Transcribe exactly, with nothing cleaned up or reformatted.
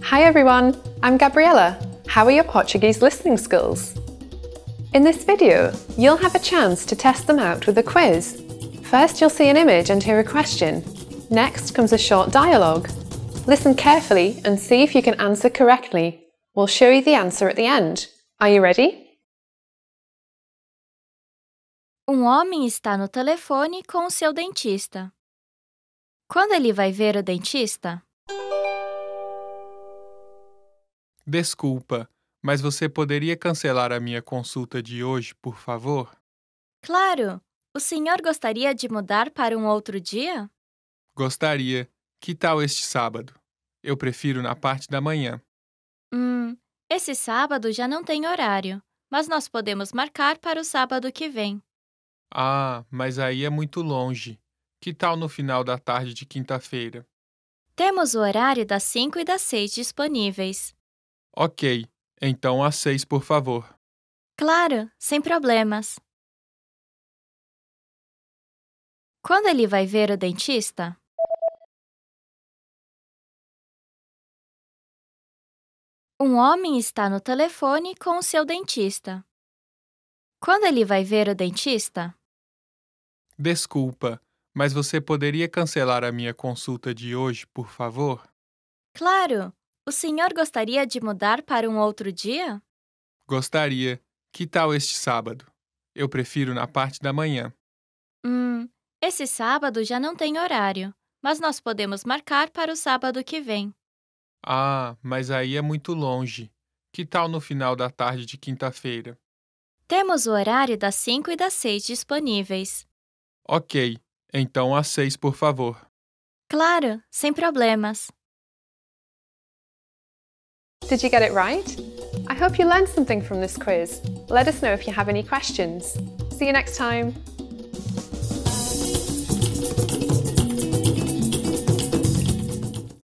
Hi everyone, I'm Gabriella. How are your Portuguese listening skills? In this video, you'll have a chance to test them out with a quiz. First, you'll see an image and hear a question. Next comes a short dialogue. Listen carefully and see if you can answer correctly. We'll show you the answer at the end. Are you ready? Um homem está no telefone com o seu dentista. Quando ele vai ver o dentista? Desculpa, mas você poderia cancelar a minha consulta de hoje, por favor? Claro! O senhor gostaria de mudar para um outro dia? Gostaria. Que tal este sábado? Eu prefiro na parte da manhã. Hum, esse sábado já não tem horário, mas nós podemos marcar para o sábado que vem. Ah, mas aí é muito longe. Que tal no final da tarde de quinta-feira? Temos o horário das cinco e das seis disponíveis. Ok, então às seis, por favor. Claro, sem problemas. Quando ele vai ver o dentista? Um homem está no telefone com o seu dentista. Quando ele vai ver o dentista? Desculpa, mas você poderia cancelar a minha consulta de hoje, por favor? Claro! O senhor gostaria de mudar para um outro dia? Gostaria. Que tal este sábado? Eu prefiro na parte da manhã. Hum, esse sábado já não tem horário, mas nós podemos marcar para o sábado que vem. Ah, mas aí é muito longe. Que tal no final da tarde de quinta-feira? Temos o horário das cinco e das seis disponíveis. Ok, então às seis, por favor. Claro, sem problemas. Did you get it right? I hope you learned something from this quiz. Let us know if you have any questions. See you next time!